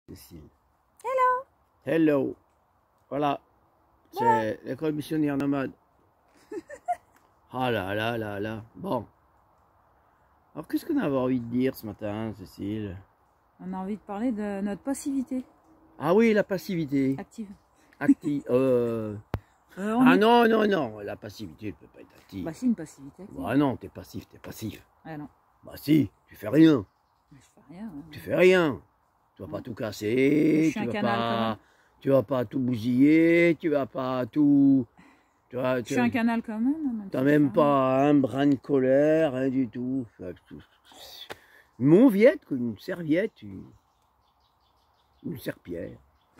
Cécile. Hello. Hello. Voilà. C'est l'école missionnaire nomade. Ah là là là là. Bon. Alors qu'est-ce qu'on avait envie de dire ce matin, Cécile? On a envie de parler de notre passivité. Ah oui, la passivité. Active. Active. Ah non, non, non. La passivité ne peut pas être active. Bah si, une passivité active. Bah non, t'es passif, t'es passif. Ah non. Bah si, tu fais rien. Je fais rien. Hein. Tu fais rien. Tu vas pas tout casser. Tu vas pas tout bousiller. Tu vas pas tout... Je suis un canal quand même. Tu n'as même pas un brin de colère, rien du tout. Une mauviette, une serviette, une serpillère.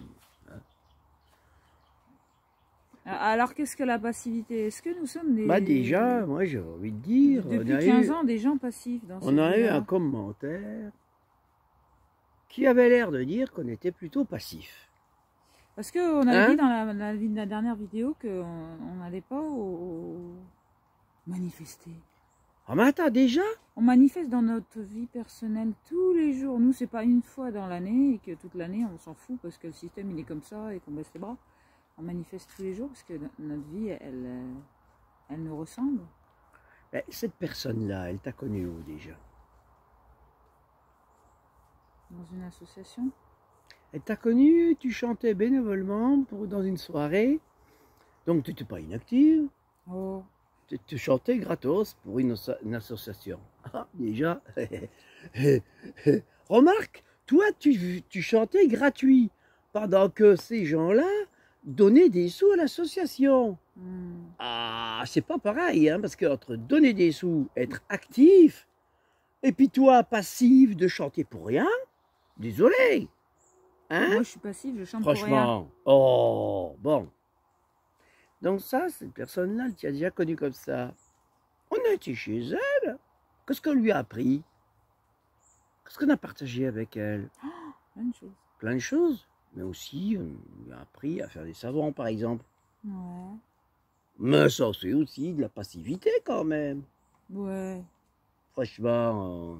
Alors qu'est-ce que la passivité? Est-ce que nous sommes des... Bah déjà, moi j'ai envie de dire... Depuis 15 ans, des gens passifs dans On a eu un commentaire qui avait l'air de dire qu'on était plutôt passif. Parce qu'on avait dit dans la dernière vidéo qu'on n'allait pas manifester. Ah mais attends, déjà? On manifeste dans notre vie personnelle tous les jours. Nous, c'est pas une fois dans l'année et que toute l'année, on s'en fout parce que le système, il est comme ça et qu'on baisse les bras. On manifeste tous les jours parce que notre vie, elle nous ressemble. Mais cette personne-là, elle t'a connu où déjà? Dans une association. Elle t'a connu, tu chantais bénévolement dans une soirée, donc tu n'étais pas inactive. Oh. Tu chantais gratos pour une association. Ah, déjà. Remarque, toi, tu chantais gratuit, pendant que ces gens-là donnaient des sous à l'association. Ah, c'est pas pareil, hein, parce qu'entre donner des sous, être actif, et puis toi, passif de chanter pour rien, désolé. Hein? Moi, je suis passive, je chante pour rien. Franchement, oh, bon. Donc ça, cette personne-là, tu as déjà connu comme ça. On a été chez elle. Qu'est-ce qu'on lui a appris? Qu'est-ce qu'on a partagé avec elle? Oh, plein de choses. Plein de choses. Mais aussi, on lui a appris à faire des savons, par exemple. Ouais. Mais ça, c'est aussi de la passivité, quand même. Ouais. Franchement.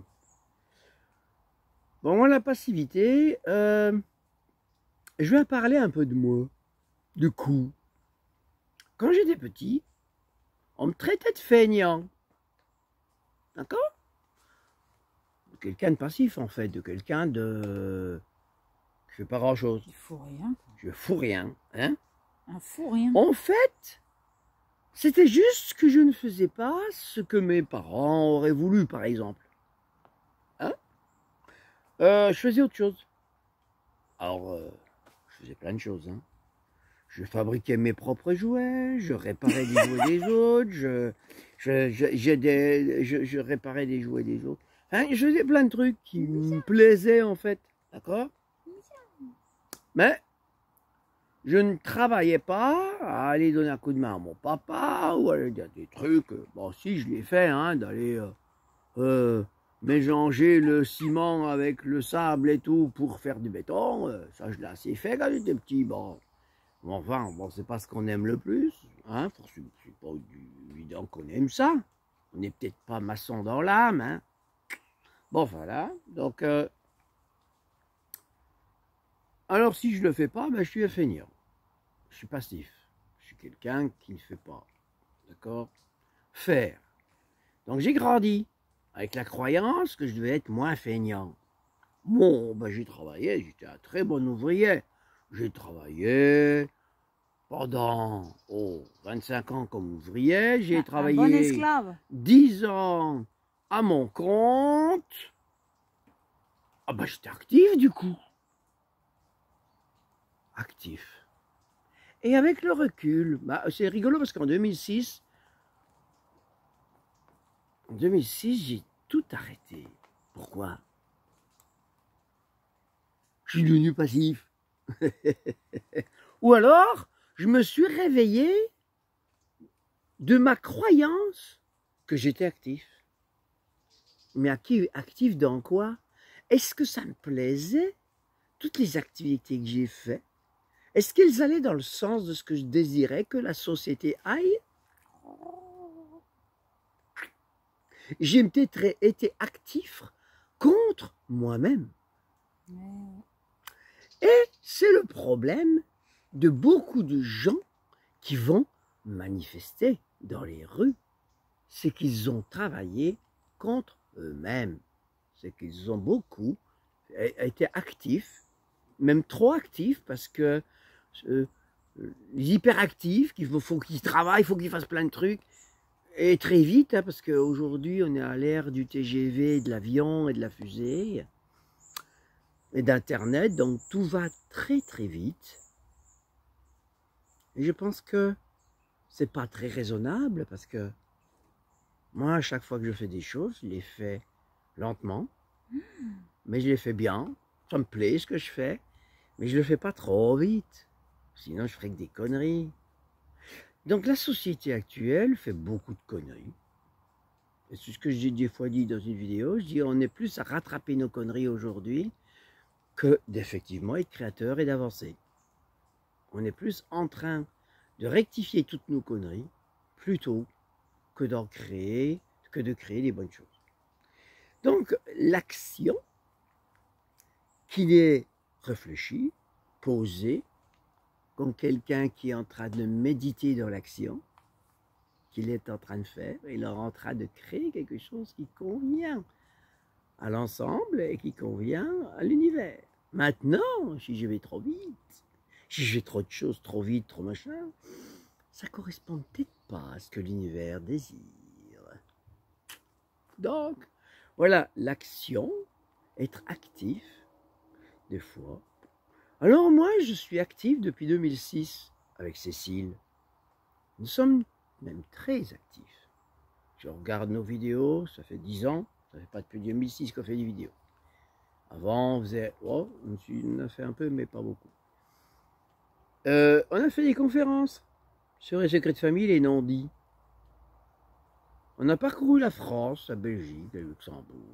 Bon, moi, la passivité, je vais parler un peu de moi. Du coup. Quand j'étais petit, on me traitait de feignant. D'accord? Quelqu'un de passif, en fait, de quelqu'un de... Je fais pas grand-chose. Il faut rien. Je fous rien, hein? Un fou rien. En fait, c'était juste que je ne faisais pas ce que mes parents auraient voulu, par exemple. Hein? Je faisais autre chose. Alors, je faisais plein de choses, hein. Je fabriquais mes propres jouets, je réparais les jouets des autres, je réparais les jouets des autres. Hein, je faisais plein de trucs qui me plaisaient en fait, d'accord? Mais je ne travaillais pas à aller donner un coup de main à mon papa ou à aller dire des trucs. Bon, si, je l'ai fait, hein, d'aller mélanger le ciment avec le sable et tout pour faire du béton. Ça, je l'ai assez fait quand j'étais petit, bon. Enfin, bon, c'est pas ce qu'on aime le plus, hein, c'est pas évident qu'on aime ça. On n'est peut-être pas maçon dans l'âme, hein. Bon, voilà, donc... alors, si je le fais pas, ben, je suis un feignant. Je suis passif. Je suis quelqu'un qui ne fait pas, d'accord? Faire. Donc, j'ai grandi avec la croyance que je devais être moins feignant. Bon, ben, j'ai travaillé, j'étais un très bon ouvrier. J'ai travaillé... Pendant 25 ans comme ouvrier, j'ai travaillé un bon esclave. 10 ans à mon compte. Ah ben j'étais actif du coup. Actif. Et avec le recul, bah, c'est rigolo parce qu'en 2006, j'ai tout arrêté. Pourquoi? Je suis devenu passif. Ou alors, je me suis réveillé de ma croyance que j'étais actif. Mais actif dans quoi? Est-ce que ça me plaisait? Toutes les activités que j'ai faites, est-ce qu'elles allaient dans le sens de ce que je désirais que la société aille? J'ai peut-être été actif contre moi-même. C'est le problème de beaucoup de gens qui vont manifester dans les rues. C'est qu'ils ont travaillé contre eux-mêmes. C'est qu'ils ont beaucoup été actifs, même trop actifs, parce que les hyperactifs, faut qu'ils travaillent, il faut qu'ils fassent plein de trucs, et très vite, hein, parce qu'aujourd'hui on est à l'ère du TGV, de l'avion et de la fusée, et d'Internet, donc tout va très très vite. Et je pense que c'est pas très raisonnable, parce que moi, à chaque fois que je fais des choses, je les fais lentement, mais je les fais bien. Ça me plaît ce que je fais, mais je le fais pas trop vite. Sinon, je ferais que des conneries. Donc, la société actuelle fait beaucoup de conneries. Et c'est ce que j'ai des fois dit dans une vidéo. Je dis, on est plus à rattraper nos conneries aujourd'hui que d'effectivement être créateur et d'avancer. On est plus en train de rectifier toutes nos conneries plutôt que de créer des bonnes choses. Donc, l'action qu'il est réfléchi, posé, comme quelqu'un qui est en train de méditer dans l'action, qu'il est en train de faire, il est en train de créer quelque chose qui convient à l'ensemble et qui convient à l'univers. Maintenant, si je vais trop vite, si je fais trop de choses, trop vite, trop machin, ça ne correspond peut-être pas à ce que l'univers désire. Donc, voilà, l'action, être actif, des fois. Alors moi, je suis actif depuis 2006 avec Cécile. Nous sommes même très actifs. Je regarde nos vidéos, ça fait 10 ans, ça fait pas depuis 2006 qu'on fait des vidéos. Avant, on faisait, oh, on a fait un peu, mais pas beaucoup. On a fait des conférences sur les secrets de famille, les non-dits. On a parcouru la France, la Belgique, le Luxembourg,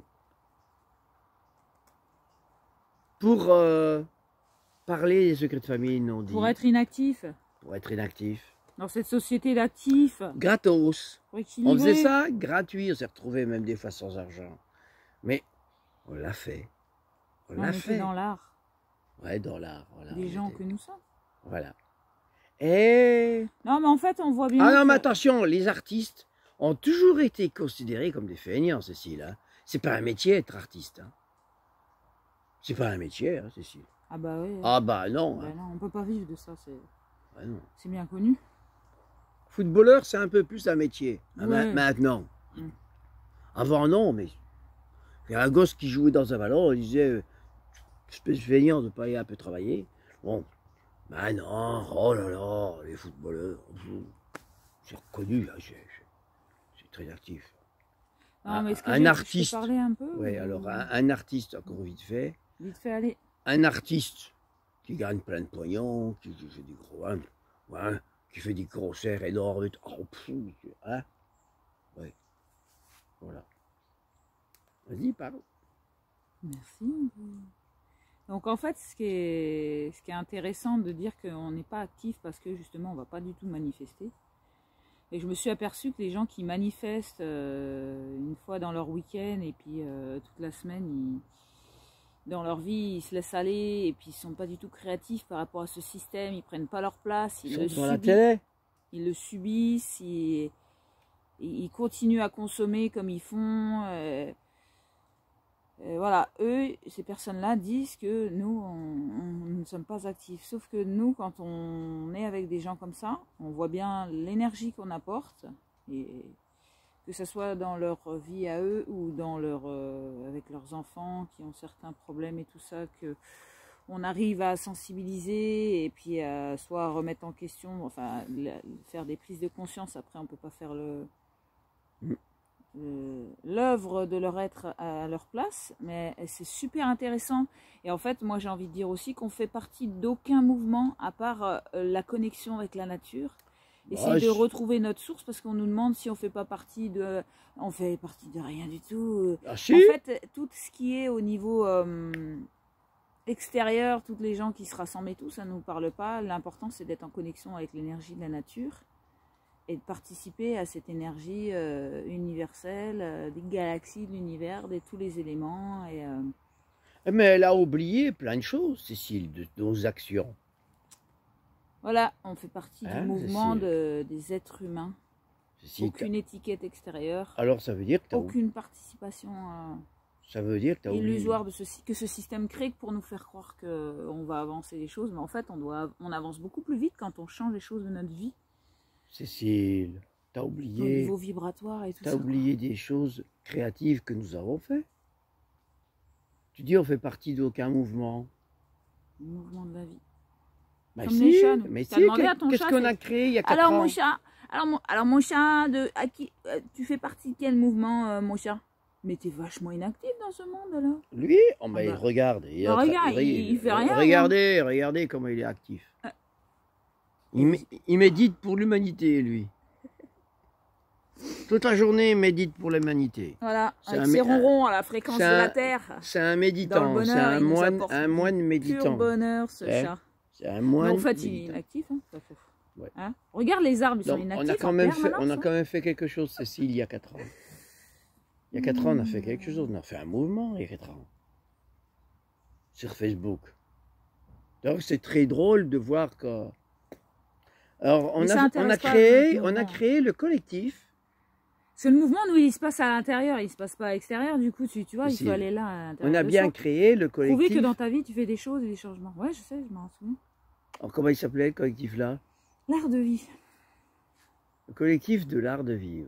pour parler des secrets de famille non dits. Pour être inactif. Pour être inactif. Dans cette société d'actifs. Gratos. Pour équilibrer. On faisait ça gratuit, on s'est retrouvé même des fois sans argent. Mais on l'a fait. On l'a fait. Dans l'art. Ouais, dans l'art. Voilà, des gens que nous sommes. Voilà. Et... Non, mais en fait, on voit bien... Ah non, mais attention, les artistes ont toujours été considérés comme des feignants, Cécile. Hein. C'est pas un métier être artiste. Hein. C'est pas un métier, hein, Cécile. Ah bah oui. Ah bah non. Bah hein. non, on peut pas vivre de ça, bah c'est bien connu. Footballeur, c'est un peu plus un métier, ouais. maintenant. Avant, non, mais... Il y a un gosse qui jouait dans un ballon, il disait, espèce de feignant de ne pas aller un peu travailler. Bon, ben non, oh là là, les footballeurs, c'est reconnu, c'est très actif. Non, mais un artiste, je peux parler un peu oui, alors un artiste, encore vite fait. Vite fait, allez. Un artiste qui gagne plein de pognon, qui fait des gros, hein, qui fait des concerts énormes, oh, hein, oui, voilà. Vas-y, parle. Merci. Donc en fait, ce qui est intéressant de dire qu'on n'est pas actif parce que justement on ne va pas du tout manifester. Et je me suis aperçue que les gens qui manifestent une fois dans leur week-end et puis toute la semaine, dans leur vie, ils se laissent aller et puis ils ne sont pas du tout créatifs par rapport à ce système, ils ne prennent pas leur place, ils le subissent, ils continuent à consommer comme ils font. Voilà, eux, ces personnes-là disent que nous, on ne sommes pas actifs. Sauf que nous, quand on est avec des gens comme ça, on voit bien l'énergie qu'on apporte, et que ce soit dans leur vie à eux ou dans avec leurs enfants qui ont certains problèmes et tout ça, que on arrive à sensibiliser et puis à soit remettre en question, enfin faire des prises de conscience. Après, on ne peut pas faire l'œuvre de leur être à leur place, mais c'est super intéressant. Et en fait, moi j'ai envie de dire aussi qu'on fait partie d'aucun mouvement à part la connexion avec la nature, essayer de retrouver notre source, parce qu'on nous demande si on fait pas partie de... On fait partie de rien du tout. En fait, tout ce qui est au niveau extérieur, toutes les gens qui se rassemblent et tout, ça ne nous parle pas. L'important c'est d'être en connexion avec l'énergie de la nature et de participer à cette énergie universelle, des galaxies, de l'univers, de tous les éléments. Mais elle a oublié plein de choses, Cécile, de nos actions. Voilà, on fait partie Hein, du mouvement Cécile des êtres humains. Cécile, Aucune étiquette extérieure, alors ça veut dire que tu as aucune participation oublié. illusoire que ce système crée pour nous faire croire qu'on va avancer les choses. Mais en fait, on avance beaucoup plus vite quand on change les choses de notre vie. Cécile, tu as Au oublié, niveau vibratoire et tout ça. oublié des choses créatives que nous avons faites. Tu dis on fait partie d'aucun mouvement. Le mouvement de la vie. Mais Comme si, les chats, nous. mais T'as si, demandé à ton qu'est-ce chat, qu'on a créé il y a 4 Alors ans mon chat, mon chat, tu fais partie de quel mouvement, mon chat? Mais t'es vachement inactif dans ce monde alors. Lui, oh, Ah il bah. regarde. Regarde, il fait rien. Regardez comment il est actif. Il médite pour l'humanité, lui. Toute la journée, il médite pour l'humanité. Voilà, C'est avec un ses mé- ronrons à la fréquence de la Terre. C'est un Dans le méditant, bonheur, c'est il nous apporte un moine Pur méditant. bonheur, ce Eh, chat. C'est un Mais moine en fait, il est méditant. inactif. Hein, ça faut- Ouais. Hein, regarde les arbres, ils sont Donc, inactifs. on a quand en même fait, permanence, on a hein. quand même fait quelque chose, Cécile, il y a 4 ans. Il y a 4 ans, on a fait quelque chose, on a fait un mouvement il y a 4 ans. Sur Facebook. Donc c'est très drôle de voir que... Alors Mais ça on a intéresse pas notre mouvement. créé le collectif. C'est le mouvement, nous, il se passe à l'intérieur, il se passe pas à l'extérieur. Du coup, tu vois, il Si. faut aller là à l'intérieur. On a de bien soi. créé le Prouver collectif. que dans ta vie, tu fais des choses et des changements. Ouais, je sais, je m'en souviens. Alors, comment il s'appelait le collectif là? L'art de vie. Le collectif de l'art de vivre.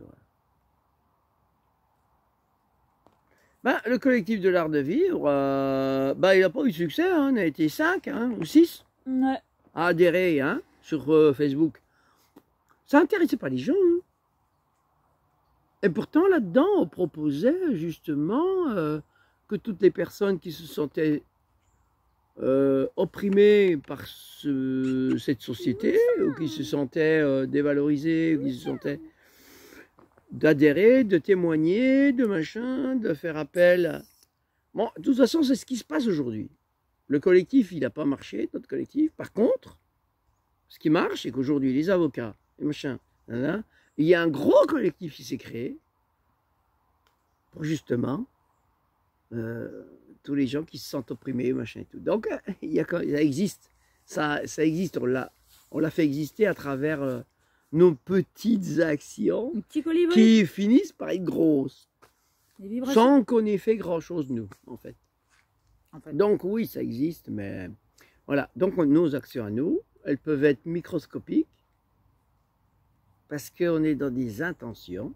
Ben, le collectif de l'art de vivre, il n'a pas eu de succès, hein. On a été 5 ou 6 Ouais. à adhérer sur Facebook. Ça n'intéressait pas les gens. Hein. Et pourtant, là-dedans, on proposait justement que toutes les personnes qui se sentaient opprimées par cette société, ou qui se sentaient dévalorisées, ou qui se sentaient d'adhérer, de témoigner, de machin, de faire appel. Bon, de toute façon, c'est ce qui se passe aujourd'hui. Le collectif, il n'a pas marché, notre collectif. Par contre, ce qui marche, c'est qu'aujourd'hui, les avocats, les machins, il y a un gros collectif qui s'est créé pour justement tous les gens qui se sentent opprimés, machin et tout. Donc, ça existe. Ça existe. On l'a fait exister à travers nos petites actions Un petit colibri. qui finissent par être grosses, Des vibrations. sans qu'on ait fait grand-chose, nous, en fait. En fait. Donc, oui, ça existe, mais voilà. Donc, nos actions à nous, elles peuvent être microscopiques, parce qu'on est dans des intentions.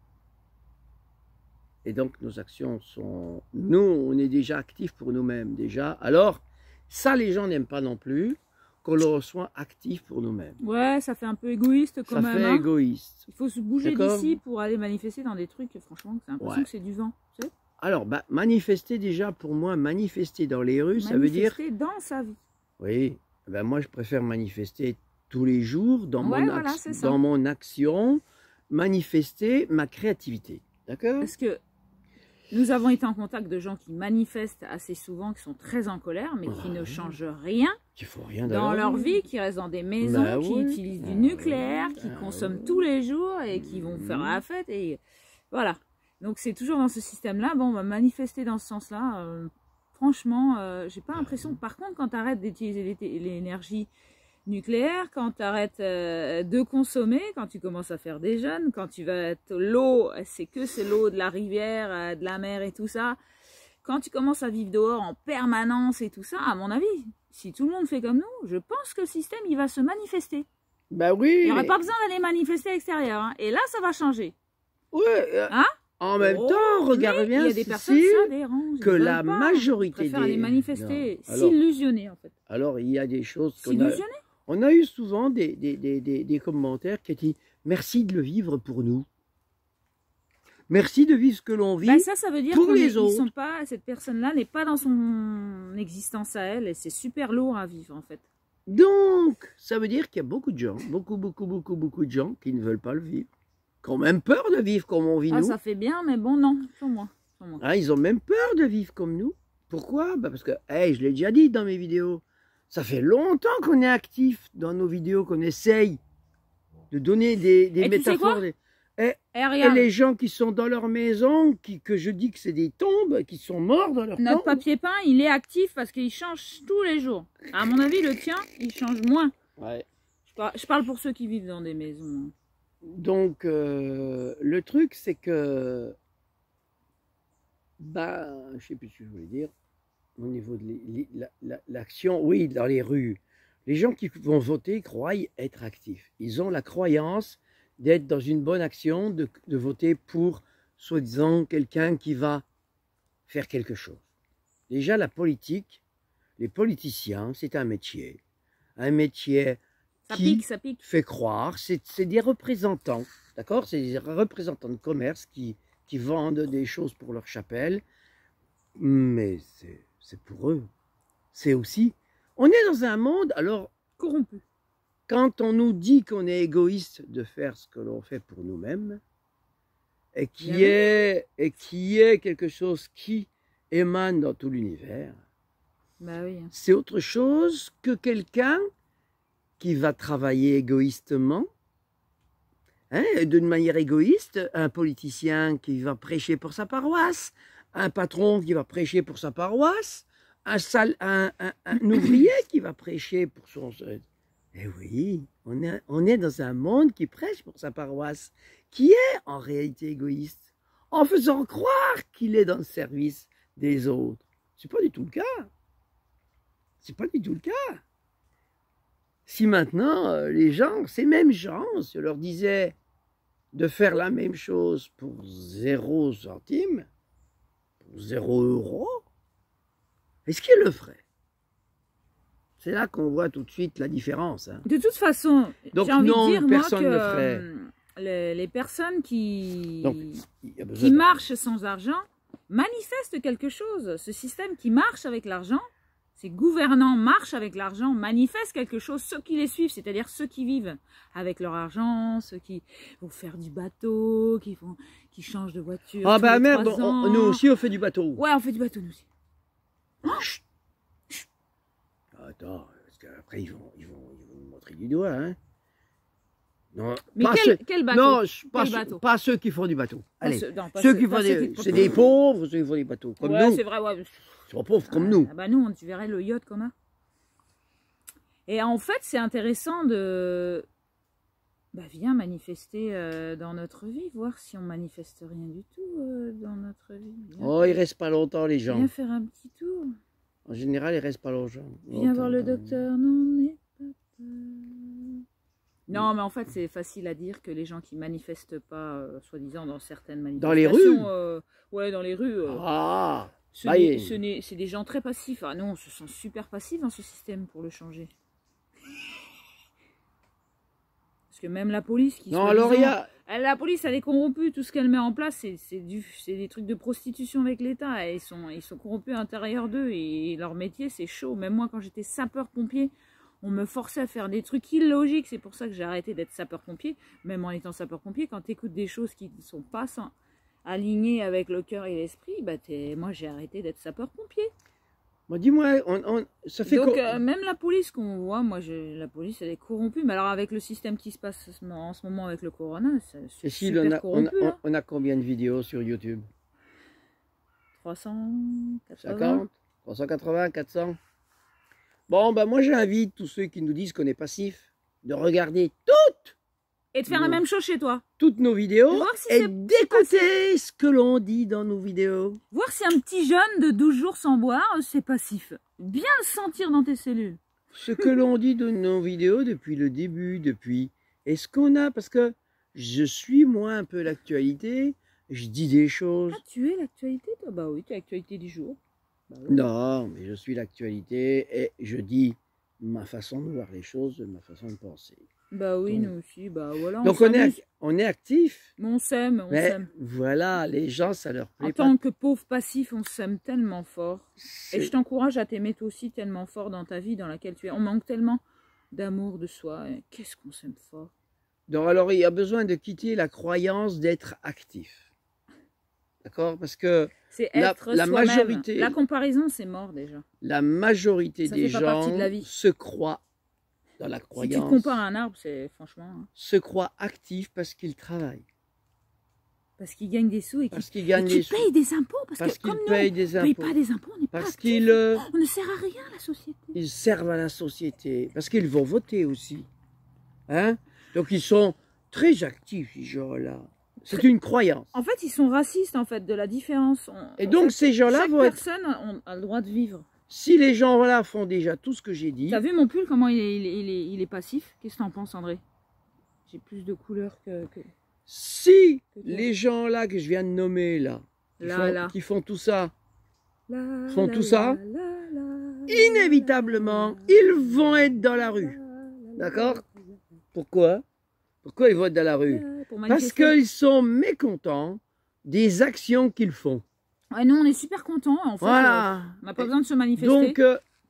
Et donc, nos actions sont... Nous, on est déjà actifs pour nous-mêmes, déjà. Alors, ça, les gens n'aiment pas non plus, qu'on le soit actif pour nous-mêmes. Ouais, ça fait un peu égoïste quand Ça même. fait Hein. égoïste. Il faut se bouger D'accord. d'ici pour aller manifester dans des trucs, franchement, c'est l'impression Ouais. que c'est du vent. Tu sais, Alors, manifester déjà, pour moi, manifester dans les rues, ça veut dire... manifester dans sa vie. Oui, moi, je préfère manifester tous les jours dans, Ouais, mon, voilà, c'est ça. dans mon action, manifester ma créativité. D'accord? Parce que nous avons été en contact de gens qui manifestent assez souvent, qui sont très en colère, mais qui ne Ouais. changent rien Il faut rien dans leur vie, qui restent dans des maisons, Bah qui oui. utilisent du Ah nucléaire, oui. qui Ah consomment oui. tous les jours et qui vont faire la fête. Et voilà. Donc c'est toujours dans ce système-là. Bon, on va manifester dans ce sens-là. Franchement, j'ai pas l'impression. Par contre, quand tu arrêtes d'utiliser l'énergie nucléaire, quand tu arrêtes de consommer, quand tu commences à faire des jeûnes, quand tu vas être l'eau, c'est l'eau de la rivière, de la mer et tout ça. Quand tu commences à vivre dehors en permanence et tout ça, à mon avis, si tout le monde fait comme nous, je pense que le système, il va se manifester. Bah oui. Il n'y aurait pas besoin d'aller manifester à l'extérieur. Hein. Et là, ça va changer. Ouais, Hein? en même Oh, temps, regarde mais bien, il y a des personnes, Cécile, ça dérange. que ils la veulent pas. majorité Ils préfèrent des... aller manifester, Non. Alors, s'illusionner en fait. alors, il y a des choses qu'on a... S'illusionner? On a eu souvent des commentaires qui disent « Merci de le vivre pour nous. Merci de vivre ce que l'on vit. Ben ça veut dire pour les ils autres. sont pas, cette personne-là n'est pas dans son existence à elle et c'est super lourd à vivre en fait. Donc, ça veut dire qu'il y a beaucoup de gens, beaucoup de gens qui ne veulent pas le vivre, qui ont même peur de vivre comme on vit Ah, nous. ça fait bien, mais bon, non, pour moi. Pour moi. Hein, ils ont même peur de vivre comme nous. Pourquoi? Parce que, je l'ai déjà dit dans mes vidéos, ça fait longtemps qu'on est actif dans nos vidéos, qu'on essaye de donner des Et tu sais métaphores. quoi Et regarde, les gens qui sont dans leur maison, que je dis que c'est des tombes, qui sont morts dans leur notre tombe. papier peint, il est actif parce qu'il change tous les jours. À mon avis, le tien, il change moins. Ouais. Je parle pour ceux qui vivent dans des maisons. Donc, le truc, c'est que, je sais plus ce que je voulais dire, au niveau de l'action, oui, dans les rues. Les gens qui vont voter croient être actifs. Ils ont la croyance d'être dans une bonne action, de voter pour, soi-disant, quelqu'un qui va faire quelque chose. Déjà, la politique, les politiciens, c'est un métier qui Ça pique. fait croire, c'est des représentants, d'accord? C'est des représentants de commerce qui vendent des choses pour leur chapelle, mais c'est pour eux. C'est aussi, on est dans un monde, alors, Corrompu. quand on nous dit qu'on est égoïste de faire ce que l'on fait pour nous-mêmes, et qui est quelque chose qui émane dans tout l'univers, Bah oui. c'est autre chose que quelqu'un qui va travailler égoïstement, d'une manière égoïste, un politicien qui va prêcher pour sa paroisse, un patron qui va prêcher pour sa paroisse, un ouvrier qui va prêcher pour son... Eh oui, on est dans un monde qui prêche pour sa paroisse, qui est en réalité égoïste, en faisant croire qu'il est dans le service des autres. C'est pas du tout le cas. C'est pas du tout le cas. Si maintenant, les gens, ces mêmes gens, je leur disais de faire la même chose pour 0 centime, pour 0 euro, est-ce qu'ils le feraient? C'est là qu'on voit tout de suite la différence. Hein. De toute façon, donc j'ai envie non, de dire personne moi ne le ferait. que les personnes qui Donc, marchent sans argent manifestent quelque chose. Ce système qui marche avec l'argent, ces gouvernants marchent avec l'argent, manifestent quelque chose. Ceux qui les suivent, c'est-à-dire ceux qui vivent avec leur argent, ceux qui vont faire du bateau, qui changent de voiture. Ah bah merde, nous ans. aussi on fait du bateau. Ouais, on fait du bateau nous aussi. Chut. Attends, parce qu'après ils vont nous montrer du doigt. Hein. Non, mais pas quel bateau? Non, pas ceux qui font du bateau. Allez, pas ceux qui font c'est des pauvres, ceux qui font des bateaux. Comme ouais, nous. c'est vrai, ouais. Ils sont pauvres comme nous. Ah bah nous, tu verrais le yacht qu'on a. Et en fait, c'est intéressant de... viens manifester dans notre vie, voir si on manifeste rien du tout dans notre vie. Oh, ils restent pas longtemps les gens. Viens faire un petit tour. En général, ils restent pas longtemps. Viens voir le docteur, non, n'aie pas peur. Non, mais en fait, c'est facile à dire que les gens qui manifestent pas, soi-disant, dans certaines manifestations... Dans les rues ouais, dans les rues. C'est des gens très passifs. Ah non, on se sent super passif dans ce système pour le changer. Parce que même la police qui... Non, alors il y a... La police, elle est corrompue. Tout ce qu'elle met en place, c'est des trucs de prostitution avec l'État. Ils sont corrompus à l'intérieur d'eux et leur métier, c'est chaud. Même moi, quand j'étais sapeur-pompier, on me forçait à faire des trucs illogiques. C'est pour ça que j'ai arrêté d'être sapeur-pompier. Même en étant sapeur-pompier, quand tu écoutes des choses qui ne sont pas alignées avec le cœur et l'esprit, moi, j'ai arrêté d'être sapeur-pompier. Moi, dis-moi, ça fait donc même la police qu'on voit, la police elle est corrompue, mais alors avec le système qui se passe en ce moment avec le corona, c'est super corrompu. On a combien de vidéos sur YouTube? 350, 50, 380, 400. Bon, moi j'invite tous ceux qui nous disent qu'on est passif de regarder toutes et de faire la même chose chez toi. Toutes nos vidéos et d'écouter ce que l'on dit dans nos vidéos. Voir si un petit jeune de 12 jours sans boire, c'est passif. Bien le sentir dans tes cellules. Ce que l'on dit dans nos vidéos depuis le début, est-ce qu'on a, parce que je suis moi un peu l'actualité, je dis des choses. Ah, tu es l'actualité toi? Bah oui, tu es l'actualité du jour. Bah oui. Non, mais je suis l'actualité et je dis ma façon de voir les choses, ma façon de penser. Bah oui, nous aussi, bah voilà. Donc on est actif. Mais on s'aime, on s'aime. Voilà, les gens, ça leur plaît pas. En tant que pauvre passif, on s'aime tellement fort. Et je t'encourage à t'aimer toi aussi tellement fort dans ta vie dans laquelle tu es. On manque tellement d'amour de soi. Qu'est-ce qu'on s'aime fort. Donc alors, il y a besoin de quitter la croyance d'être actif. D'accord? Parce que la majorité... La comparaison, c'est mort déjà. La majorité des gens de la vie. se croient dans la croyance. Si tu te compares à un arbre, c'est franchement... Se croient actifs parce qu'ils travaillent. Parce qu'ils gagnent des sous et qu'ils gagnent des sous. payent des impôts. Parce que qu'ils comme payent nous, des on ne paye impôts. pas des impôts, on n'est pas Parce actifs. qu'ils On ne sert à rien, la société. ils servent à la société. Parce qu'ils vont voter aussi. Hein? Donc ils sont très actifs, ces gens-là. C'est une croyance. En fait, ils sont racistes, en fait, de la différence. Et donc ces gens-là chaque vont être... personne a le droit de vivre. Si les gens-là font déjà tout ce que j'ai dit... T'as vu mon pull, comment il est passif? Qu'est-ce que t'en penses, André? J'ai plus de couleurs que... Si les gens-là que je viens de nommer, là, qui font tout ça, inévitablement, ils vont être dans la rue. D'accord? Pourquoi? Pourquoi ils vont être dans la rue? Parce qu'ils sont mécontents des actions qu'ils font. Ouais, nous, on est super contents. En fait, Voilà. on n'a pas besoin de se manifester. Donc,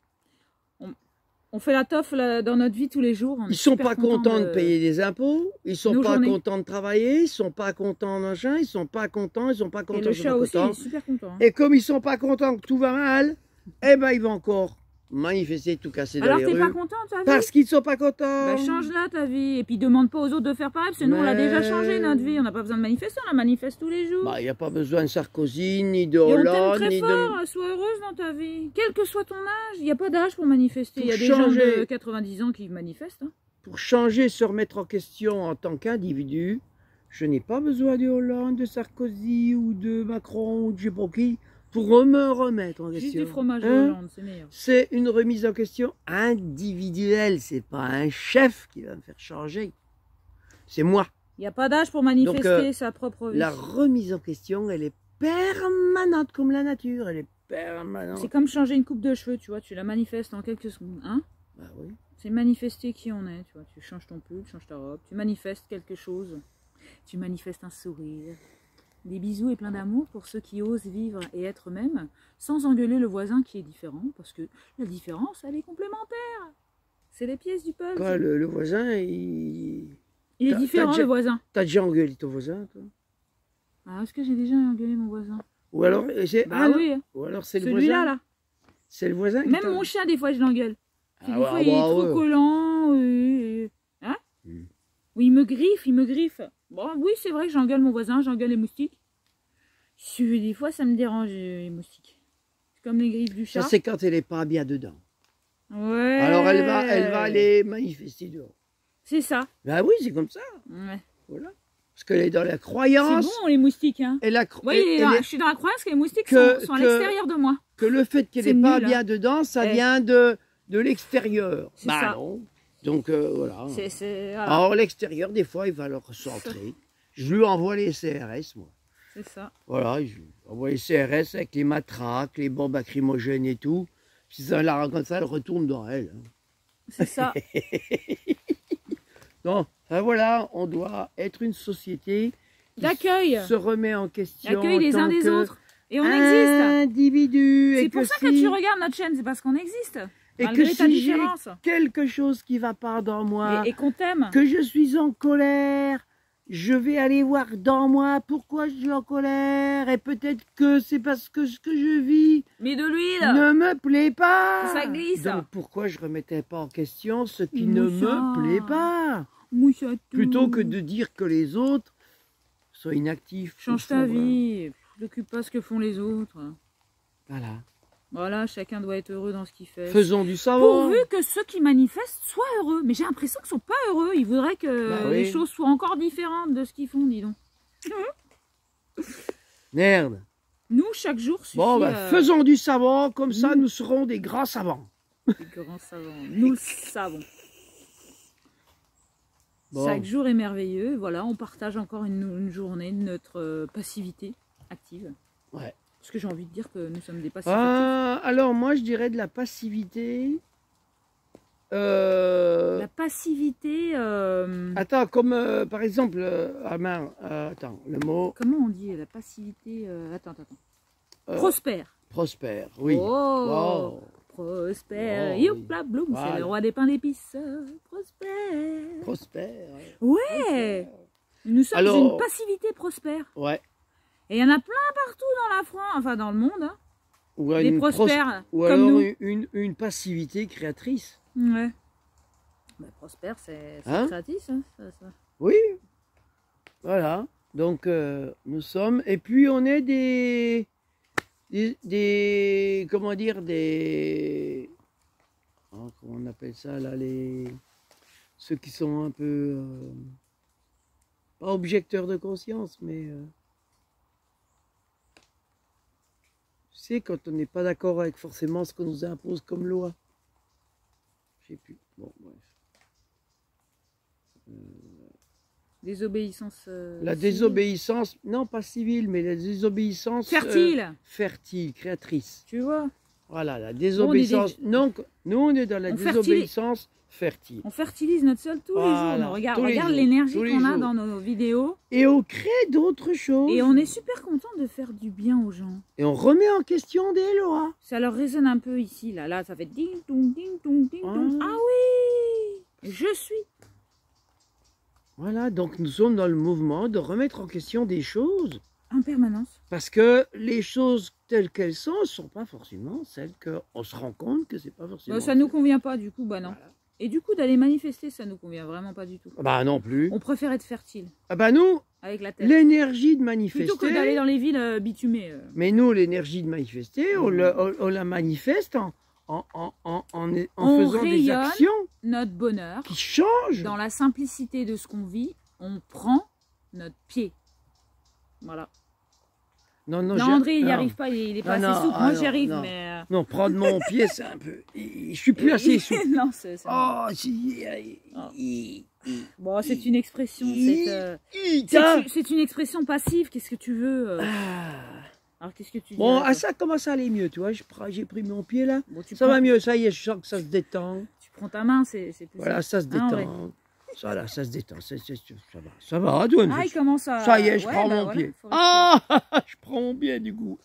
on fait la toffe dans notre vie tous les jours. Ils sont pas contents de payer des impôts, ils sont pas contents de travailler, ils sont pas contents de machin, ils sont pas contents, ils sont pas contents. Et le chat aussi, il est super content. Hein. Et comme ils sont pas contents que tout va mal, eh ben ils vont encore manifester, tout casser dans les rues. Alors t'es pas content de ta vie? Parce qu'ils sont pas contents. Bah, change-la ta vie. Et puis demande pas aux autres de faire pareil, parce que nous on l'a déjà changé notre vie. On n'a pas besoin de manifester, on la manifeste tous les jours. Bah, il n'y a pas besoin de Sarkozy, ni de Et on t'aime Hollande, très ni fort, sois heureuse dans ta vie. Quel que soit ton âge, il n'y a pas d'âge pour manifester. Il y a des gens de 90 ans qui manifestent. Hein. Pour changer, se remettre en question en tant qu'individu, je n'ai pas besoin de Hollande, de Sarkozy ou de Macron ou de je sais pas qui pour me remettre en question. Juste du fromage de Hollande, c'est meilleur. C'est une remise en question individuelle, c'est pas un chef qui va me faire changer. C'est moi. Il n'y a pas d'âge pour manifester donc, sa propre vie. La remise en question, elle est permanente comme la nature, elle est permanente. C'est comme changer une coupe de cheveux, tu vois, tu la manifestes en quelques secondes, hein? Bah oui. C'est manifester qui on est, tu vois, tu changes ton pull, tu changes ta robe, tu manifestes quelque chose, tu manifestes un sourire. Des bisous et plein d'amour pour ceux qui osent vivre et être eux-mêmes, sans engueuler le voisin qui est différent, parce que la différence, elle est complémentaire. C'est les pièces du puzzle. Quoi, le voisin, il est différent, le voisin. T'as déjà engueulé ton voisin, toi? Ah, est-ce que j'ai déjà engueulé mon voisin? Ou alors, c'est oui. Ou alors c'est le celui-là, voisin. là. C'est le voisin. Même mon chien, des fois, je l'engueule. Des fois, il est trop collant. Hein? Oui, il me griffe. Bon, oui, c'est vrai que j'engueule mon voisin, j'engueule les moustiques. Des fois, ça me dérange, les moustiques. C'est comme les griffes du chat. Ça, c'est quand elle n'est pas bien dedans. Ouais. Alors, elle va aller manifester dehors. C'est ça. Ben oui, c'est comme ça. Ouais. Voilà. Parce qu'elle est dans la croyance. C'est bon, les moustiques, hein. Je suis dans la croyance que les moustiques sont à l'extérieur de moi. Que le fait qu'elle n'est pas bien dedans, ça vient de l'extérieur. C'est ça. Non. Donc, voilà. Voilà. Alors, l'extérieur, des fois, il va le recentrer. Je lui envoie les CRS, moi. C'est ça. Voilà, je lui envoie les CRS avec les matraques, les bombes lacrymogènes et tout. Si ça la rend comme ça, elle retourne dans elle. C'est ça. Donc, voilà, on doit être une société d'accueil. Se remet en question. L'accueil les uns des autres. Et on existe. Individu. C'est pour ça que tu regardes notre chaîne, c'est parce qu'on existe. Et malgré que ta si j'ai différence. quelque chose qui va pas dans moi, et qu'on t'aime, que je suis en colère, je vais aller voir dans moi pourquoi je suis en colère. Et peut-être que c'est parce que ce que je vis mais de l'huile ne me plaît pas. Ça glisse. Donc pourquoi je remettais pas en question ce qui ne me plaît pas, plutôt que de dire que les autres sont inactifs. Change ta vie, n'occupe pas ce que font les autres. Voilà. Voilà, chacun doit être heureux dans ce qu'il fait. Faisons du savon. Pourvu que ceux qui manifestent soient heureux. Mais j'ai l'impression qu'ils ne sont pas heureux. Ils voudraient que les choses soient encore différentes de ce qu'ils font, dis donc. Merde. Nous, chaque jour, suffit... Bon, faisons du savon, comme ça nous serons des grands savants. Des grands savants. Nous le savons. Bon. Chaque jour est merveilleux. Voilà, on partage encore une journée de notre passivité active. Ouais. Parce que j'ai envie de dire que nous sommes des passifs. Alors moi je dirais de la passivité. La passivité. Attends, comme par exemple, attends, le mot. Comment on dit la passivité attends. Prospère. Prospère, oui. Oh, Prospère. Youpla bloum, voilà. C'est le roi des pains d'épices. Prospère. Prospère. Ouais. Nous sommes une passivité prospère. Ouais. Et il y en a plein partout dans la France, enfin dans le monde. Hein. Ou des prospères ou comme alors nous. Une passivité créatrice. Ouais. Bah, prospère, c'est créatrice. Hein, ça. Oui. Voilà. Donc, nous sommes... Et puis, on est comment dire, comment on appelle ça, là, ceux qui sont un peu... pas objecteurs de conscience, mais... tu sais, quand on n'est pas d'accord avec forcément ce qu'on nous impose comme loi. Je sais plus. Bon, bref. Désobéissance. La civile. désobéissance, non pas civile, mais la désobéissance Fertile. fertile, créatrice. Tu vois. Voilà, la désobéissance. Non, nous on est dans la désobéissance fertile. On fertilise notre sol tous les jours. On regarde l'énergie qu'on a dans nos vidéos. Et on crée d'autres choses. Et on est super content de faire du bien aux gens. Et on remet en question des lois. Ça leur résonne un peu ici, là. Là, ça fait ding dong, ding dong, ding dong. Ah oui, je suis. Voilà, donc nous sommes dans le mouvement de remettre en question des choses. En permanence. Parce que les choses telles qu'elles sont ne sont pas forcément celles qu'on se rend compte que c'est pas forcément. Ça ne nous convient pas, du coup, bah non. Voilà. Et du coup, d'aller manifester, ça nous convient vraiment pas du tout. Bah non plus. On préfère être fertile. Ah bah nous, avec la terre. L'énergie de manifester. Plutôt que d'aller dans les villes bitumées. Mais nous, l'énergie de manifester, on la manifeste en faisant des actions. Notre bonheur. Qui changent. Dans la simplicité de ce qu'on vit, on prend notre pied. Voilà. Non, André, il n'y arrive pas, il est pas assez souple. Moi, j'y arrive, mais... Non, prendre mon pied, c'est un peu... Je suis plus assez souple. Non, c'est... Oh, Bon, c'est une expression, c'est une expression passive, qu'est-ce que tu veux Alors, qu'est-ce que tu dis? Bon, ça commence à aller mieux, tu vois, j'ai pris mon pied, là. Bon, ça va mieux, ça y est, je sens que ça se détend. Tu prends ta main, c'est plus voilà, ça se détend. Voilà, ça se détend, ça va, Adouane. Ah, il commence à... Ça y est, je prends mon pied. Ah, je prends mon pied, du coup.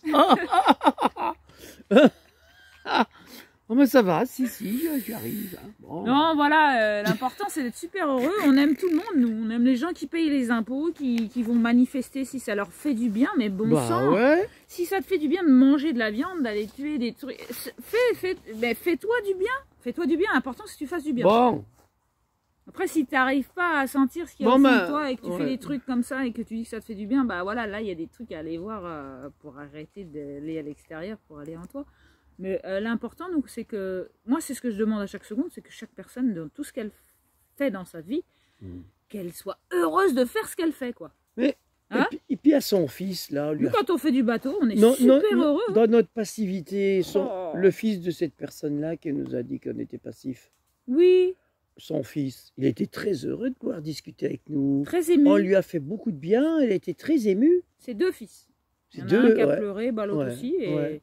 Oh, mais ça va, si, j'y arrive. Hein. Bon. Non, voilà, l'important, c'est d'être super heureux. On aime tout le monde, nous. On aime les gens qui payent les impôts, qui vont manifester si ça leur fait du bien, mais bon sang. Ouais. Si ça te fait du bien de manger de la viande, d'aller tuer des trucs, fais-toi du bien. Fais-toi du bien, l'important, c'est que tu fasses du bien. Bon. Après, si tu n'arrives pas à sentir ce qu'il y a au fond de toi et que tu fais des trucs comme ça et que tu dis que ça te fait du bien, bah voilà, là, il y a des trucs à aller voir pour arrêter d'aller à l'extérieur, pour aller en toi. Mais l'important, donc, c'est que, moi, c'est ce que je demande à chaque seconde, c'est que chaque personne, dans tout ce qu'elle fait dans sa vie, qu'elle soit heureuse de faire ce qu'elle fait, quoi. Mais, hein? et puis à son fils, là. Nous, quand on fait du bateau, on est super heureux. Dans notre passivité, le fils de cette personne-là qui nous a dit qu'on était passif. Oui. Son fils, il était très heureux de pouvoir discuter avec nous. Très ému. On lui a fait beaucoup de bien, elle était très émue. C'est deux fils. Il y en a un qui a pleuré, l'autre aussi. Et...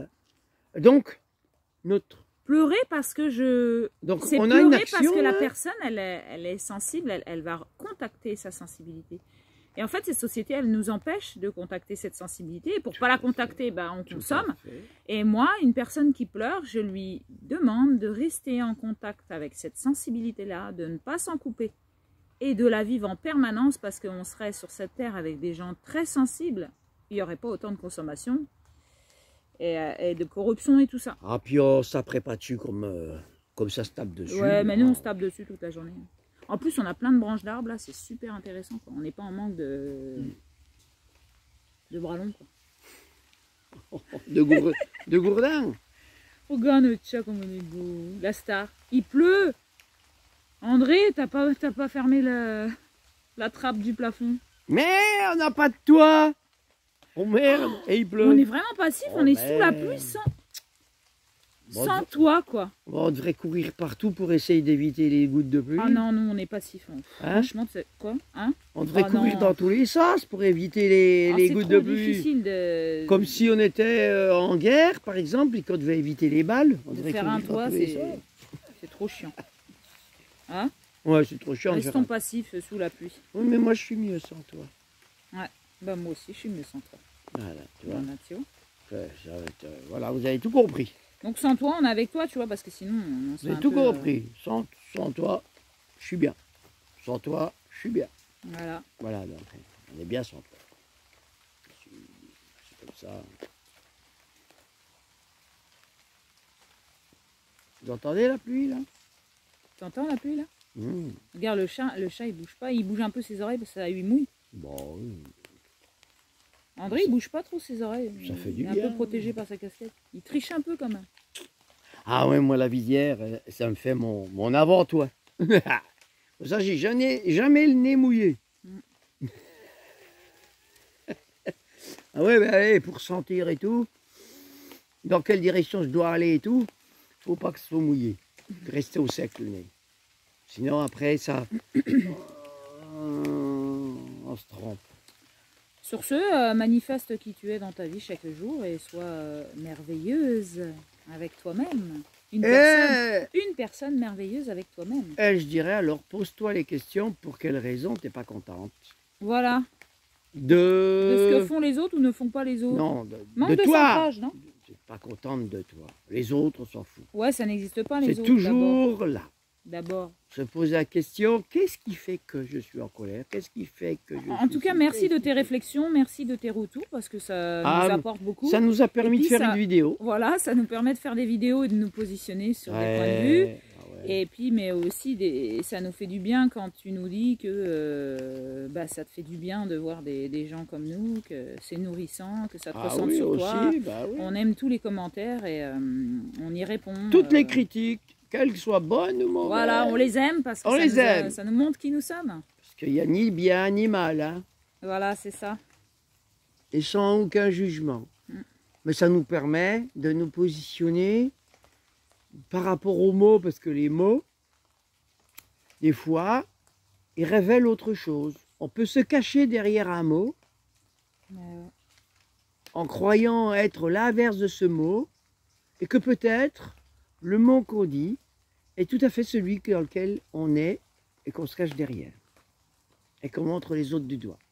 Donc, notre... Pleurer parce que Donc, c'est on pleurer a une action, parce que la personne, elle est sensible, elle va contacter sa sensibilité. Et en fait, cette société, elle nous empêche de contacter cette sensibilité. Et pour ne pas la contacter, on consomme. Et moi, une personne qui pleure, je lui demande de rester en contact avec cette sensibilité-là, de ne pas s'en couper. Et de la vivre en permanence parce qu'on serait sur cette terre avec des gens très sensibles. Il n'y aurait pas autant de consommation et de corruption et tout ça. Ah, puis on ne se taperait pas dessus comme ça se tape dessus. Ouais, mais nous, on se tape dessus toute la journée. En plus, on a plein de branches d'arbres, là, c'est super intéressant. Quoi. On n'est pas en manque de bras longs. Quoi. De gourdin. Regarde notre chat comme on est beau. La star. Il pleut. André, t'as pas fermé la trappe du plafond. Mais on n'a pas de toit. Oh merde, et il pleut. On est vraiment passif, on est sous la pluie sans toit, quoi. On devrait courir partout pour essayer d'éviter les gouttes de pluie. Ah non, nous, on est passif. Hein. Franchement, c'est quoi on devrait courir dans tous les sens pour éviter les gouttes de pluie. C'est difficile de... Comme si on était en guerre, par exemple, et qu'on devait éviter les balles. On devrait faire un toit, c'est trop chiant. Hein? Ouais, c'est trop chiant. Restons passifs sous la pluie. Oui, mais moi, je suis mieux sans toi. Ouais, moi aussi, je suis mieux sans toi. Voilà, tu vois. Voilà, vous avez tout compris. Donc sans toi, on est avec toi, tu vois, parce que sinon... Vous avez tout compris. Sans toi, je suis bien. Sans toi, je suis bien. Voilà. Voilà, donc on est bien sans toi. C'est comme ça. Vous entendez la pluie, là? Tu entends la pluie, là? Regarde, le chat, il bouge pas. Il bouge un peu ses oreilles parce que ça lui mouille. Bon, André, il bouge pas trop ses oreilles. Ça fait du il est bien. un peu protégé par sa casquette. Il triche un peu quand même. ah ouais, moi la visière, ça me fait mon avant-toi. Ça, j'ai jamais le nez mouillé. Ah ouais, ben allez, pour sentir et tout, dans quelle direction je dois aller et tout, faut pas que ce soit mouillé. Rester au sec le nez. Sinon après ça, on se trompe. Sur ce, manifeste qui tu es dans ta vie chaque jour et sois merveilleuse avec toi-même. Une personne merveilleuse avec toi-même. Je dirais alors, pose-toi les questions, pour quelle raison t'es pas contente. Voilà. De ce que font les autres ou ne font pas les autres. Non, Manque de de toi. centrage, non? Tu n'es pas contente de toi. Les autres, on s'en fout. Ouais, ça n'existe pas les C'est autres. toujours là. D'abord. Se poser la question, qu'est-ce qui fait que je suis en colère? Qu'est-ce qui fait que je En tout cas, merci de tes réflexions, merci de tes retours, parce que ça nous apporte beaucoup. Ça nous a permis de faire une vidéo. Voilà, ça nous permet de faire des vidéos et de nous positionner sur des points de vue. Et puis, mais aussi, ça nous fait du bien quand tu nous dis que ça te fait du bien de voir des gens comme nous, que c'est nourrissant, que ça te ressente sur toi. Oui. On aime tous les commentaires et on y répond. Toutes les critiques, qu'elles soient bonnes ou mauvaises. Voilà, on les aime parce que ça nous montre qui nous sommes. Parce qu'il n'y a ni bien ni mal. Hein. Voilà, c'est ça. Et sans aucun jugement. Mais ça nous permet de nous positionner par rapport aux mots, parce que les mots, des fois, ils révèlent autre chose. On peut se cacher derrière un mot en croyant être l'inverse de ce mot, et que peut-être le mot qu'on dit est tout à fait celui dans lequel on est et qu'on se cache derrière. Et qu'on montre les autres du doigt.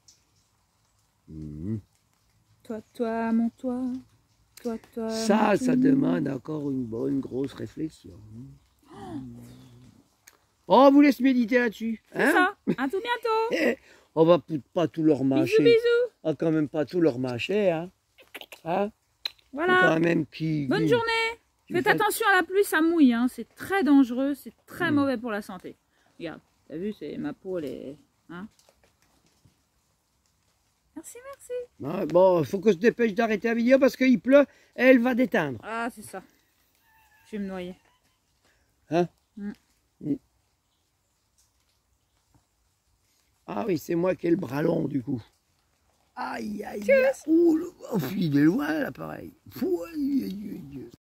Toi, mon toi. Toi, ça demande encore une bonne grosse réflexion. On vous laisse méditer là-dessus. C'est ça. À tout bientôt. On va pas tout leur mâcher. Bisous. On va quand même pas tout leur mâcher. Hein. Voilà. Quand même Bonne journée. Faites attention à la pluie, ça mouille. Hein. C'est très dangereux. C'est très mauvais pour la santé. Regarde. T'as vu, ma peau, elle est... Hein. Merci. Bon, il faut qu'on se dépêche d'arrêter la vidéo parce qu'il pleut et elle va déteindre. Ah, c'est ça. Je vais me noyer. Hein? Ah oui, c'est moi qui ai le bras long du coup. Aïe, aïe, aïe. Ouh, il est loin l'appareil.